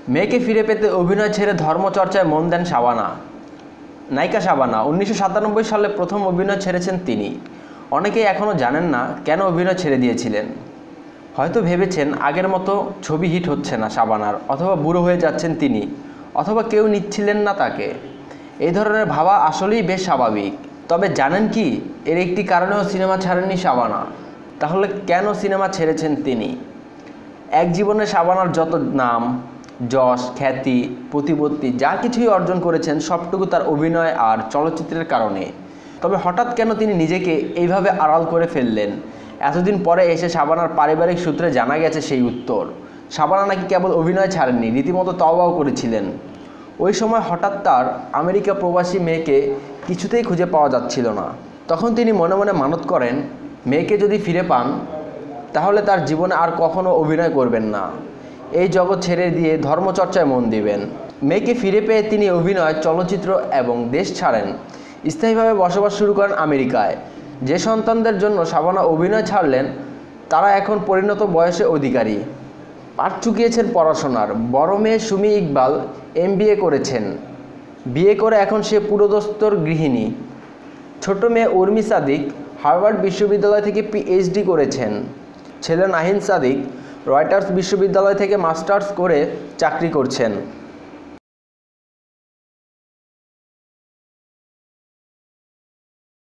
মেয়েকে ফিরে পেতে অভিনয় ছেড়ে ধর্মচর্চায় মন দেন শাবানা। নায়িকা শাবানা 1997 সালে প্রথম অভিনয় ছেড়েছেন তিনি। অনেকেই এখনও জানেন না কেন অভিনয় ছেড়ে দিয়েছিলেন। হয়তো ভেবেছেন আগের মতো ছবি হিট হচ্ছে না শাবানার, অথবা বুড়ো হয়ে যাচ্ছেন তিনি, অথবা কেউ নিচ্ছিলেন না তাকে। এই ধরনের ভাবা আসলেই বেশ স্বাভাবিক। তবে জানেন কি, এর একটি কারণেও সিনেমা ছাড়েননি শাবানা। তাহলে কেন সিনেমা ছেড়েছেন তিনি? এক জীবনে শাবানার যত নাম, যশ, খ্যাতি, প্রতিপত্তি যা কিছুই অর্জন করেছেন সবটুকু তার অভিনয় আর চলচ্চিত্রের কারণে। তবে হঠাৎ কেন তিনি নিজেকে এইভাবে আড়াল করে ফেললেন? এতদিন পরে এসে শাবানার পারিবারিক সূত্রে জানা গেছে সেই উত্তর। শাবানা নাকি কেবল অভিনয় ছাড়েননি, রীতিমতো তওবাও করেছিলেন। ওই সময় হঠাৎ তার আমেরিকা প্রবাসী মেয়েকে কিছুতেই খুঁজে পাওয়া যাচ্ছিল না। তখন তিনি মনে মনে মানত করেন, মেয়েকে যদি ফিরে পান তাহলে তার জীবনে আর কখনো অভিনয় করবেন না, এই জগৎ ছেড়ে দিয়ে ধর্মচর্চায় মন দিবেন। মেয়েকে ফিরে পেয়ে তিনি অভিনয়, চলচ্চিত্র এবং দেশ ছাড়েন। স্থায়ীভাবে বসবাস শুরু করেন আমেরিকায়। যে সন্তানদের জন্য শাবানা অভিনয় ছাড়লেন তারা এখন পরিণত বয়সে অধিকারী, পাঠ চুকিয়েছেন পড়াশোনার। বড় মেয়ে সুমি ইকবাল MBA করেছেন, বিয়ে করে এখন সে পুরোদস্তুর গৃহিণী। ছোট মেয়ে উর্মি সাদিক হার্ভার্ড বিশ্ববিদ্যালয় থেকে PhD করেছেন। ছেলে নাহিন সাদিক রয়টার্স বিশ্ববিদ্যালয় থেকে মাস্টার্স করে চাকরি করছেন।